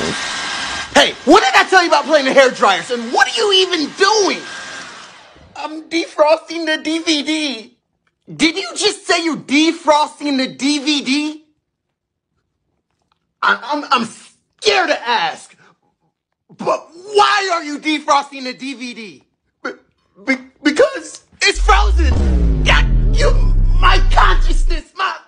Hey, what did I tell you about playing the hair dryers? And what are you even doing? I'm defrosting the DVD. Did you just say you're defrosting the DVD? I'm scared to ask. But why are you defrosting the DVD? Because it's frozen. My consciousness, my